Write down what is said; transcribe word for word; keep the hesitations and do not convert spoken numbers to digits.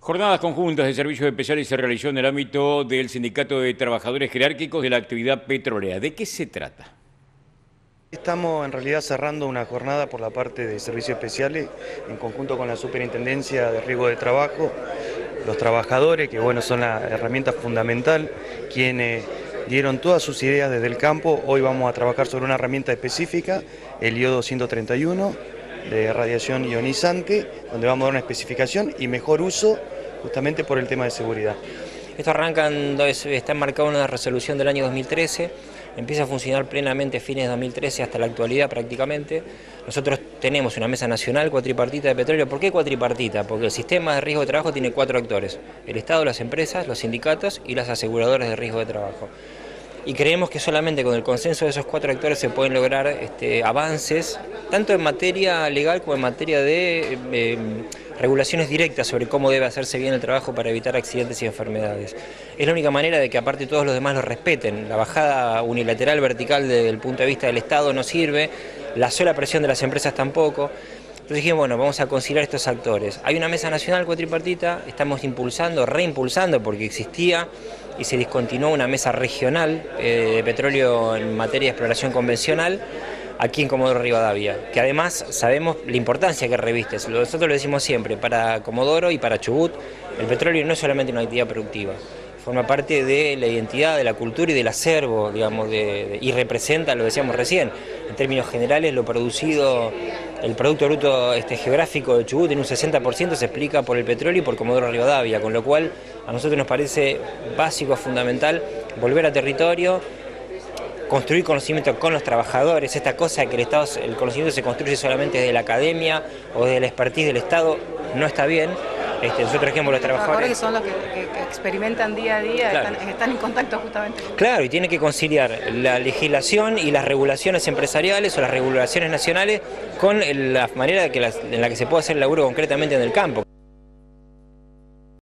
Jornadas conjuntas de servicios especiales se realizó en el ámbito del Sindicato de Trabajadores Jerárquicos de la actividad petrolera. ¿De qué se trata? Estamos en realidad cerrando una jornada por la parte de servicios especiales en conjunto con la Superintendencia de Riesgo de Trabajo, los trabajadores, que bueno, son la herramienta fundamental, quienes dieron todas sus ideas desde el campo. Hoy vamos a trabajar sobre una herramienta específica, el I O doscientos treinta y uno, de radiación ionizante, donde vamos a dar una especificación y mejor uso justamente por el tema de seguridad. Esto arranca, en, está enmarcado en una resolución del año dos mil trece, empieza a funcionar plenamente fines de dos mil trece hasta la actualidad prácticamente. Nosotros tenemos una mesa nacional cuatripartita de petróleo. ¿Por qué cuatripartita? Porque el sistema de riesgo de trabajo tiene cuatro actores: el Estado, las empresas, los sindicatos y las aseguradoras de riesgo de trabajo. Y creemos que solamente con el consenso de esos cuatro actores se pueden lograr este, avances, tanto en materia legal como en materia de eh, regulaciones directas sobre cómo debe hacerse bien el trabajo para evitar accidentes y enfermedades. Es la única manera de que aparte todos los demás lo respeten. La bajada unilateral vertical desde el punto de vista del Estado no sirve, la sola presión de las empresas tampoco. Entonces dijimos, bueno, vamos a conciliar estos actores. Hay una mesa nacional cuatripartita, estamos impulsando, reimpulsando, porque existía y se discontinuó una mesa regional eh, de petróleo en materia de exploración convencional aquí en Comodoro Rivadavia, que además sabemos la importancia que reviste. Nosotros lo decimos siempre, para Comodoro y para Chubut, el petróleo no es solamente una actividad productiva, forma parte de la identidad, de la cultura y del acervo, digamos, de, de, y representa, lo decíamos recién, en términos generales, lo producido, el Producto Bruto este, geográfico de Chubut en un sesenta por ciento se explica por el petróleo y por Comodoro Rivadavia, con lo cual a nosotros nos parece básico, fundamental, volver a territorio, construir conocimiento con los trabajadores. Esta cosa que el Estado, el conocimiento se construye solamente desde la academia o desde la expertise del Estado, no está bien. Este, nosotros ejemplo, los trabajadores... que son los que, que, que experimentan día a día, claro. están, están en contacto justamente. Claro, y tiene que conciliar la legislación y las regulaciones empresariales o las regulaciones nacionales con la manera de que las, en la que se puede hacer el laburo concretamente en el campo.